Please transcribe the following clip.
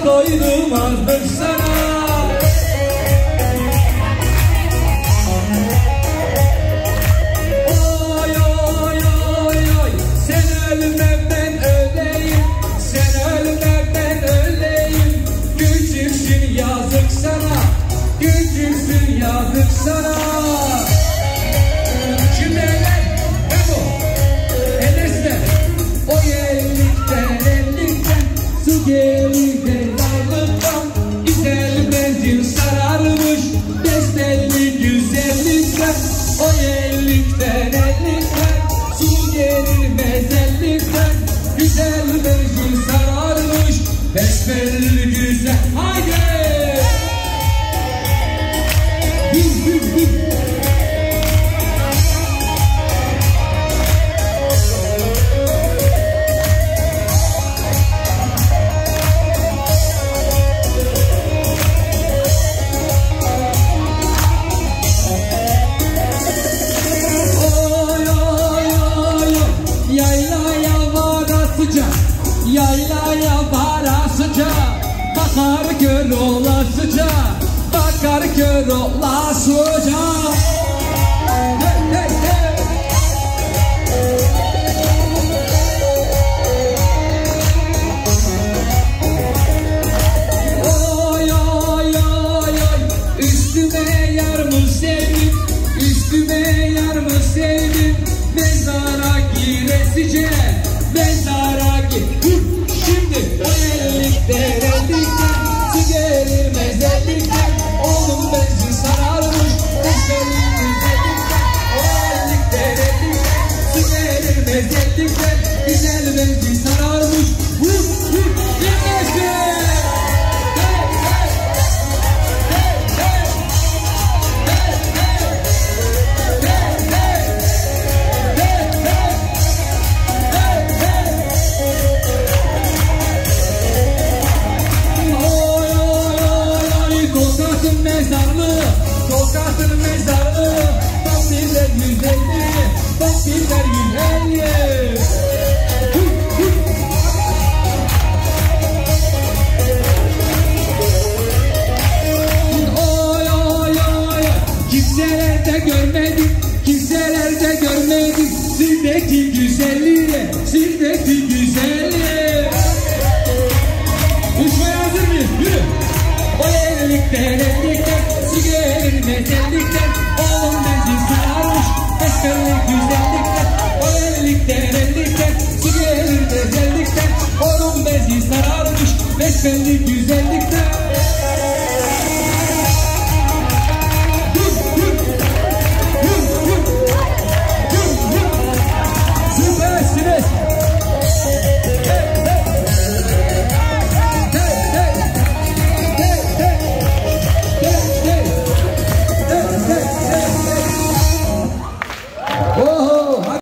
doydurmazdık sana. Oy oy oy oy, sen ölme ben öleyim, sen ölme ben öleyim. Küçüksün yazık sana, küçüksün yazık sana. Şimdi eller, ben bu. Eller size. O ellikten su gelir de dallıktan. Güzel mendil sararmış besbelli güzellikten. O ellikten su gelir mezellikten. Güzel mendil sararmış besbelli güzel. Haydi! Yaylaya varasıca, bakar gör olasıca, bakar gör olasıca. Hey hey hey. Oy oy oy oy, üstüme yar mı sevdim, üstüme yar mı sevdim. Mezara giresice, mezara gir. Şimdi o ellikten su gelir mezellikten. Oğlum benzin sararmış besbelli güzellikten. O ellikten su gelir mezellikten. Güzel benzin sararmış. Dinlesin. Tokat'ın mezarlığı, vampirler 150, vampirler 150. Oy oy oy, kimselerde görmedim, kimselerde görmedim. Sizdeki güzelliği, sizdeki güzelliği. Uçmaya hazır mıyız? Yürü. O ellikten su gelir mezellikten. Oğlum benzin sararmış besbelli güzellikten. O ellikten su gelir mezellikten. Oğlum benzin sararmış besbelli güzellikten.